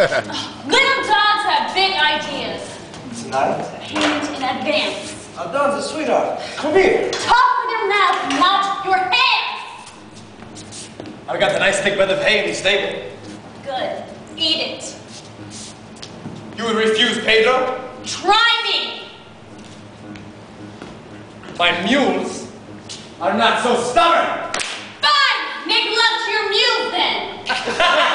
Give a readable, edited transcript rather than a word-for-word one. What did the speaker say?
Little dogs have big ideas. Tonight? Payment in advance. Don's a sweetheart. Come here. Talk with your mouth, not your hands. I've got the nice thick leather hay in the stable. Good. Eat it. You would refuse, Pedro? Try me. My mules are not so stubborn. Fine. Make love to your mule then.